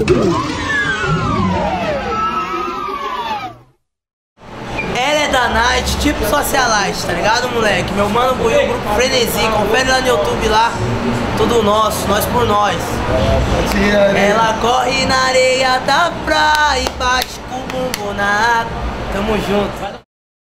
Ela é da Night, tipo Socialite, tá ligado, moleque? Meu mano Buiu, o grupo Frenesi, confere lá no YouTube lá. Tudo nosso, nós por nós. Ela corre na areia da praia e bate com o bumbum na água. Tamo junto.